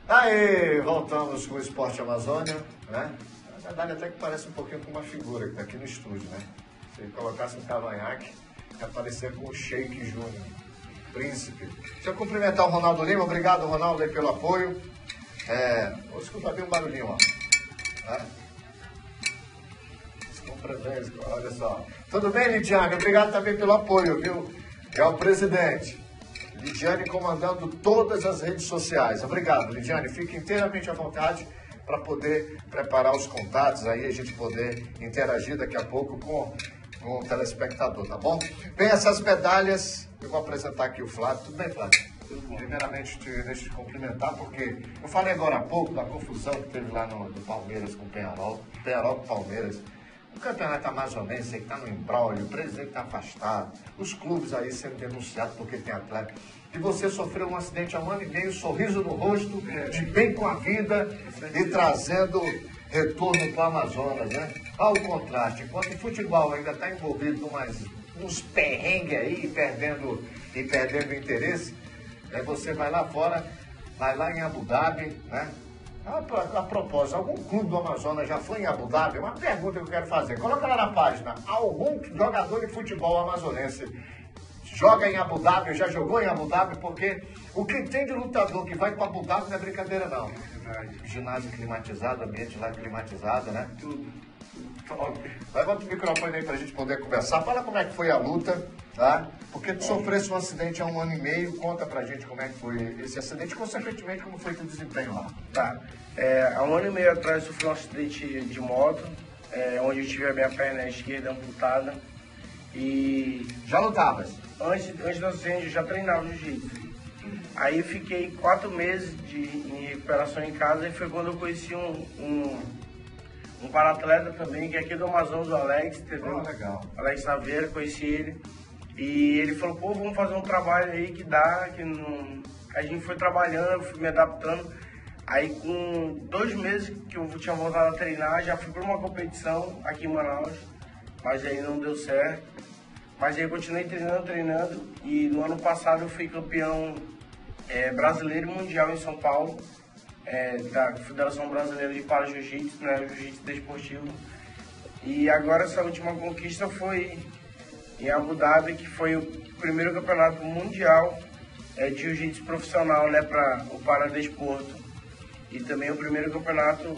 Aí, voltamos com o Esporte Amazônia, né? Na verdade, até que parece um pouquinho com uma figura que está aqui no estúdio, né? Se ele colocasse um cavanhaque, ia aparecer com o Sheik Júnior, príncipe. Deixa eu cumprimentar o Ronaldo Lima. Obrigado, Ronaldo, aí, pelo apoio. Vou escutar bem um barulhinho, ó. Olha só. Tudo bem, Lidiane? Obrigado também pelo apoio, viu? É o presidente. Lidiane comandando todas as redes sociais. Obrigado, Lidiane. Fique inteiramente à vontade para poder preparar os contatos, aí a gente poder interagir daqui a pouco com o telespectador, tá bom? Bem, essas medalhas, eu vou apresentar aqui o Flávio. Tudo bem, Flávio? Tudo bom. Primeiramente, deixa eu te cumprimentar, porque eu falei agora há pouco da confusão que teve lá no Palmeiras com o Penharol com Palmeiras. O campeonato amazonense que está no imbróglio, o presidente está afastado, os clubes aí sendo denunciados porque tem atleta. E você sofreu um acidente há um ano e meio, sorriso no rosto, de bem com a vida e trazendo retorno para o Amazonas, né? Olha o contraste, enquanto o futebol ainda está envolvido nos perrengues aí, perdendo interesse, você vai lá fora, vai lá em Abu Dhabi, né? A propósito, algum clube do Amazonas já foi em Abu Dhabi? Uma pergunta que eu quero fazer. Coloca lá na página. Algum jogador de futebol amazonense joga em Abu Dhabi, já jogou em Abu Dhabi? Porque o que tem de lutador que vai para Abu Dhabi não é brincadeira, não. Ginásio climatizado, ambiente lá climatizado, né? Tudo. Levanta o microfone aí pra gente poder conversar. Fala como é que foi a luta, tá? Porque tu sofresse um acidente há um ano e meio. Conta pra gente como é que foi esse acidente e, consequentemente, como foi teu desempenho lá. Tá. Há um ano e meio atrás eu sofri um acidente de moto, onde eu tive a minha perna esquerda amputada. E já lutavas? Antes do acidente eu já treinava jiu-jitsu. Aí eu fiquei 4 meses em recuperação em casa e foi quando eu conheci um para-atleta também, que é aqui do Amazonas, o Alex, entendeu? Legal. Alex Saveira, conheci ele. E ele falou, pô, vamos fazer um trabalho aí que dá, que não... A gente foi trabalhando, eu fui me adaptando. Aí com 2 meses que eu tinha voltado a treinar, já fui para uma competição aqui em Manaus, mas aí não deu certo. Mas aí eu continuei treinando, e no ano passado eu fui campeão brasileiro e mundial em São Paulo, da Federação Brasileira de Para-Jiu-Jitsu, né, Jiu-Jitsu Desportivo. E agora essa última conquista foi em Abu Dhabi, que foi o primeiro campeonato mundial de Jiu-Jitsu profissional, né, para o Paradesporto. E também o primeiro campeonato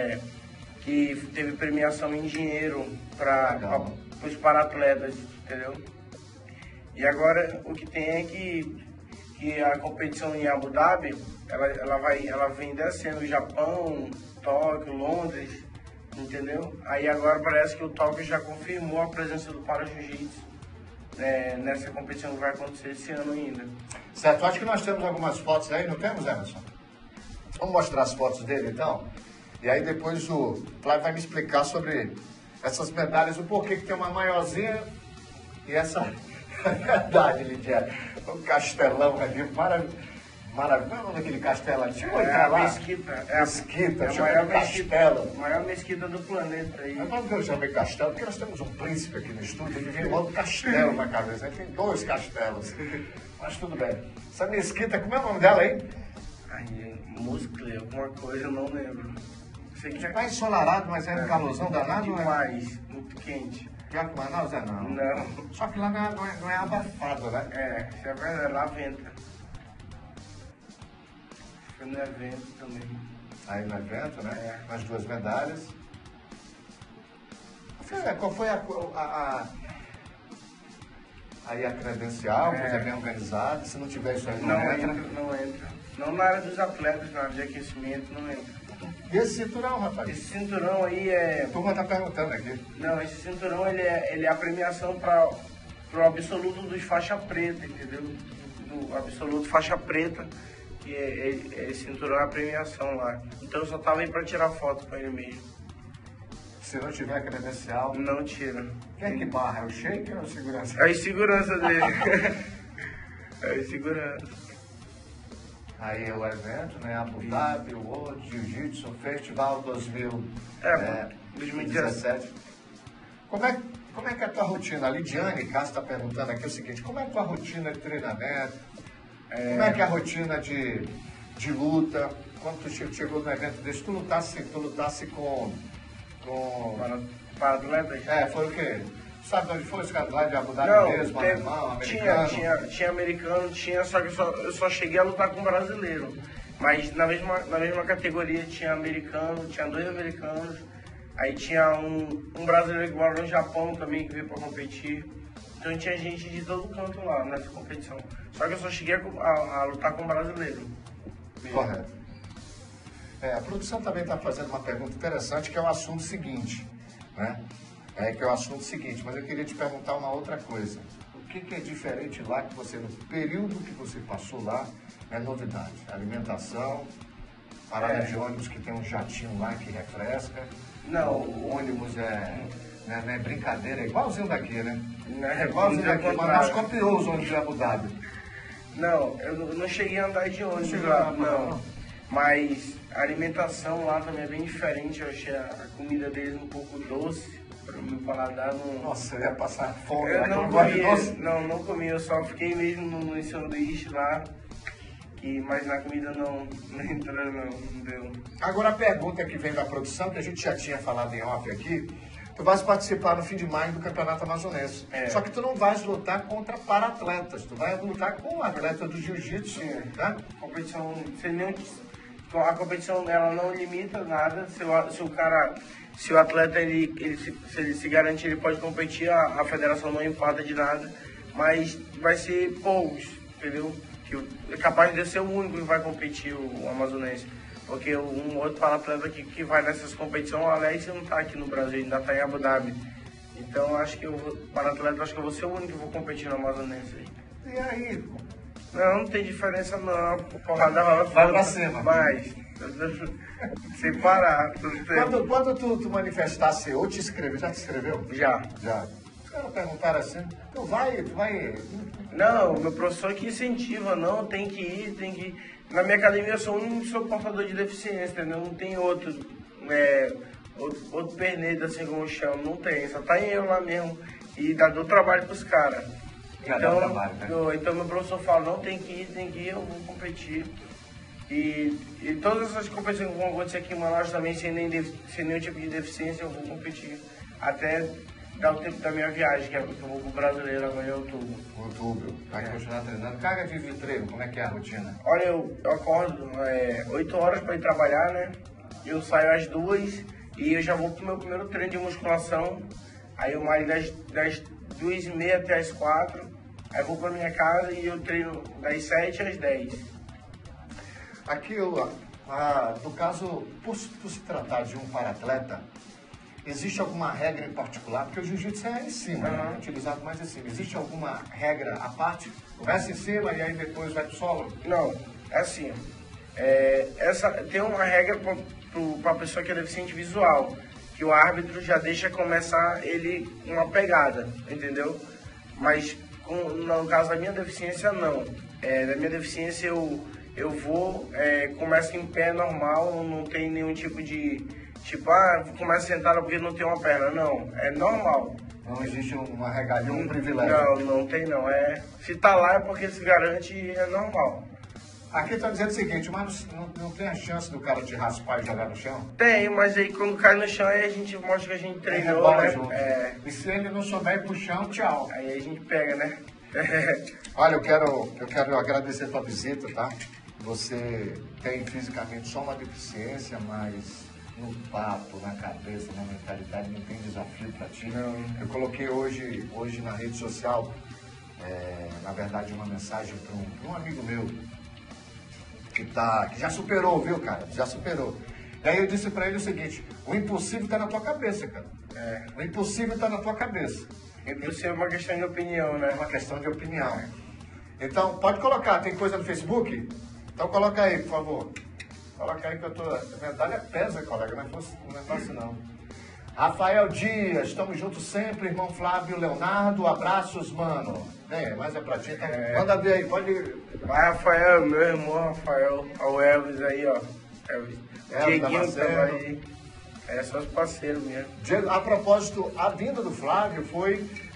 que teve premiação em dinheiro para os para-atletas, entendeu? E agora o que tem é que a competição em Abu Dhabi, ela vem descendo, Japão, Tóquio, Londres, entendeu? Aí agora parece que o Tóquio já confirmou a presença do Para-Jiu-Jitsu nessa competição que vai acontecer esse ano ainda. Certo, acho que nós temos algumas fotos aí, não temos, Emerson? Vamos mostrar as fotos dele, então? E aí depois o Flávio vai me explicar sobre essas medalhas, o porquê que tem uma maiorzinha e essa... É verdade, Lidiane. Um castelão ali, maravilhoso. Qual é o nome daquele castelo ali? A Mesquita. Mesquita, a maior castelo. Maior mesquita do planeta aí. Mas quando eu chamei castelo, porque nós temos um príncipe aqui no estúdio, ele vem logo castelo na cabeça. Ele tem 2 castelos. Mas tudo bem. Essa mesquita, como é o nome dela aí? Muscle, alguma coisa, eu não lembro. Sei que tá ensolarado, mas é um calorzão danado? Demais, muito quente. Pior que Manaus é não? Não. Só que lá não é abafado, né? Isso é verdade, lá venta. Foi no evento também. Aí no evento, né? Com as 2 medalhas. Qual foi aí a credencial, coisa bem organizada? Se não tiver isso aí, não entra? Não entra. Não na área dos atletas, na área de aquecimento, não entra. E esse cinturão, rapaz? Esse cinturão aí é... A turma tá perguntando aqui. Não, esse cinturão ele é a premiação para o absoluto dos faixa preta, entendeu? Do absoluto faixa preta, que esse cinturão é a premiação lá. Então eu só tava aí para tirar foto com ele mesmo. Se não tiver credencial... Não tira. Quem é que barra? É o Sheik ou é o segurança? É a segurança dele. É a segurança. Aí é o evento, né? Abu Dhabi, o World Jiu-Jitsu Festival 2017. Como é que é a tua rotina? A Lidiane Castro está perguntando aqui o seguinte: como é a tua rotina de treinamento? Como é que é a rotina de de luta. Quando tu chegou no evento desse, tu lutasse com... Para atletas? Foi o quê? Sabe de onde foi esse cara lá de Abu Dhabi Não, mesmo, alemão, americano? Tinha americano, só que eu só cheguei a lutar com brasileiro. Mas na mesma categoria tinha americano, tinha 2 americanos, aí tinha um brasileiro que mora no Japão também que veio para competir. Então tinha gente de todo canto lá nessa competição. Só que eu só cheguei a lutar com brasileiro. Correto. A produção também está fazendo uma pergunta interessante, que é o assunto seguinte, né? Que é o assunto seguinte, mas eu queria te perguntar uma outra coisa. O que é diferente lá que você, no período que você passou lá, é novidade? Alimentação, parada de ônibus que tem um jatinho lá que refresca. Não. O ônibus não é brincadeira, é igualzinho daqui, né? É igualzinho daqui, mas nós copiou os ônibus de Abu Dhabi. Não, eu não cheguei a andar de ônibus lá, não. Mas a alimentação lá também é bem diferente, eu achei a comida deles um pouco doce, para o meu paladar não... Nossa, eu ia passar fome. Eu não comi, eu só fiquei mesmo no sanduíche lá, mas na comida não entrou, não deu. Agora a pergunta que vem da produção, que a gente já tinha falado em off aqui, tu vais participar no fim de maio do Campeonato Amazonense. Só que tu não vais lutar contra para-atletas, tu vais lutar com atleta do jiu-jitsu, né? Competição, a competição ela não limita nada, se o atleta se ele se garantir, ele pode competir, a federação não importa de nada, mas vai ser poucos, entendeu? Que é capaz de ser o único que vai competir o amazonense. Porque um outro para-atleta que vai nessas competições, o Alex não está aqui no Brasil, ainda está em Abu Dhabi. Então acho que para-atleta, acho que eu vou ser o único que vou competir no amazonense aí. E aí? Não tem diferença não, porrada rola. Vai pra cima. Mas, sem parar. Quando tu manifestasse ou te escreveu, já te escreveu? Já. Os caras perguntaram assim, tu vai... Não, meu professor que incentiva, não, tem que ir. Na minha academia eu sou portador de deficiência, entendeu? Não tem outro perneta assim como eu chamo, não tem, só tá eu lá mesmo. E dou trabalho pros caras. Então meu professor fala, não, tem que ir, eu vou competir. E todas essas competições que vão acontecer aqui em Manaus também, sem nenhum tipo de deficiência, eu vou competir. Até dar o tempo da minha viagem, que eu vou pro brasileiro agora em outubro. Vai continuar treinando. Carga de treino, como é que é a rotina? Olha, eu acordo 8 horas para ir trabalhar, né? Eu saio às 2 e eu já vou pro meu primeiro treino de musculação. Aí eu malho das 2h30 até as 4. Aí eu vou pra minha casa e eu treino das 7 às 10. Aqui, no caso, por se tratar de um para-atleta, existe alguma regra em particular? Porque o jiu-jitsu é em cima, né? É utilizado mais em cima. Existe alguma regra à parte? Começa em cima e aí depois vai pro solo? Não, é assim. Tem uma regra para a pessoa que é deficiente visual, que o árbitro já deixa começar ele uma pegada, entendeu? Mas no caso da minha deficiência, não. Da minha deficiência eu vou, começo em pé normal, não tem nenhum tipo de... começa sentado porque não tem uma perna. Não, é normal. Não existe uma regalia, um privilégio? Não tem não. Se tá lá é porque se garante e é normal. Aqui está dizendo o seguinte, mas não tem a chance do cara te raspar e jogar no chão? Tem, mas aí quando cai no chão aí a gente mostra que a gente treinou, né? E se ele não souber ir pro chão, tchau. Aí a gente pega, né? Olha, eu quero agradecer a tua visita, tá? Você tem fisicamente só uma deficiência, mas no papo, na cabeça, na mentalidade, não tem desafio para ti. Não. Eu coloquei hoje na rede social, na verdade, uma mensagem para um amigo meu, que já superou, viu, cara? Já superou. E aí eu disse para ele o seguinte, o impossível está na tua cabeça, cara. O impossível está na tua cabeça. Impossível é uma questão de opinião, né? É uma questão de opinião. Então, pode colocar, tem coisa no Facebook? Então coloca aí, por favor. Coloca aí que eu tô... A medalha pesa, colega, não é fácil não. Rafael Dias, estamos juntos sempre, irmão Flávio Leonardo, abraços, mano. Mas é pra ti, então manda ver aí, pode ir. Vai, Rafael, meu irmão Rafael, o Elvis aí, ó. Elvis. Dieguinho também. Só os parceiros mesmo. A propósito, a vinda do Flávio foi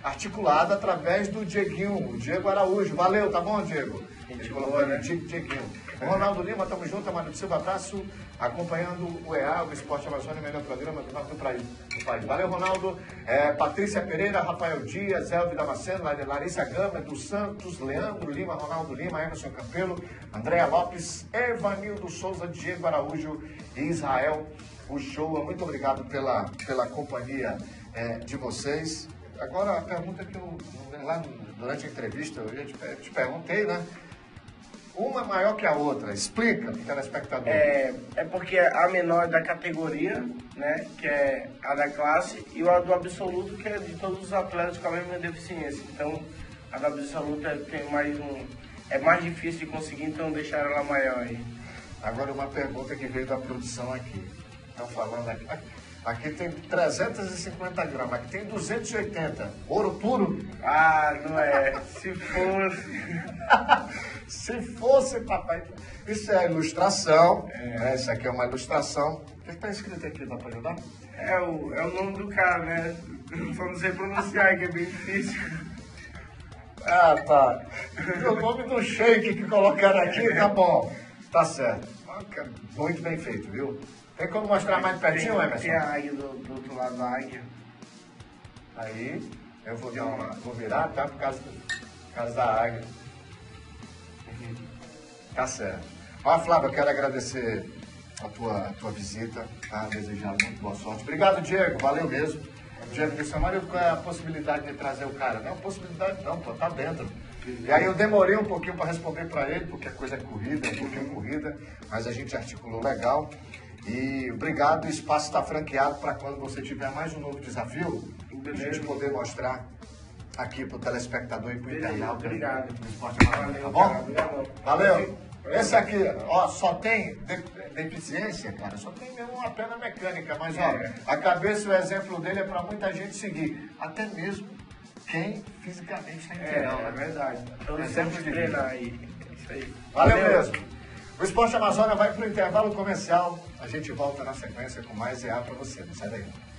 articulada através do Dieguinho, o Diego Araújo. Valeu, tá bom, Diego? Gente Ele colocou boa, ali, né? Dieguinho. Ronaldo Lima, tamo junto, Amado Silva, abraço, acompanhando o EA, o Esporte Amazônia, o melhor programa do norte do país. Valeu, Ronaldo. Patrícia Pereira, Rafael Dias, Elvio Damasceno, Larissa Gama, dos Santos, Leandro Lima, Ronaldo Lima, Emerson Campelo, Andréa Lopes, Evanildo Souza, Diego Araújo e Israel Uchoa. Muito obrigado pela companhia de vocês. Agora, a pergunta que eu, lá durante a entrevista, eu te perguntei, né? Uma é maior que a outra. Explica para o telespectador. É porque a menor é da categoria, né, que é a da classe, e a do absoluto, que é de todos os atletas com a mesma deficiência. Então, a do absoluto tem é mais difícil de conseguir, então deixaram ela maior aí. Agora, uma pergunta que veio da produção aqui. Estão falando aqui. Aqui tem 350 gramas, aqui tem 280. Ouro puro? Ah, não é. Se fosse... Se fosse, papai. Isso é ilustração. Né? Isso aqui é uma ilustração. O que está escrito aqui? Dá para ajudar? É o nome do cara, né? Só não sei pronunciar, que é bem difícil. Ah, tá. O nome do shake que colocaram aqui, tá bom. Tá certo. Muito bem feito, viu? Tem como mostrar mais pertinho, Emerson? Tem a águia do outro lado da águia. Aí, eu vou virar, tá? Por causa da águia. Tá certo. Ó, Flávio, eu quero agradecer a tua visita, tá? Desejar muito boa sorte. Obrigado, Diego. Valeu mesmo. O Diego disse, Mário, qual é a possibilidade de trazer o cara? Não, possibilidade não, pô, tá dentro. E aí eu demorei um pouquinho para responder para ele, porque a coisa é corrida, um pouquinho corrida, mas a gente articulou legal. E obrigado, o espaço está franqueado para quando você tiver mais um novo desafio, a gente poder mostrar aqui para o telespectador e para o internauta. Obrigado. Do Esporte Amazônia, tá bom? Valeu. Esse aqui, ó, só tem deficiência, cara, só tem mesmo uma perna mecânica, mas ó, a cabeça, o exemplo dele é para muita gente seguir, até mesmo quem fisicamente está inteirão, É né? verdade. Então sempre treinar aí. Isso aí. Valeu mesmo. O Esporte Amazônia vai para o intervalo comercial. A gente volta na sequência com mais EA para você. Não sai daí.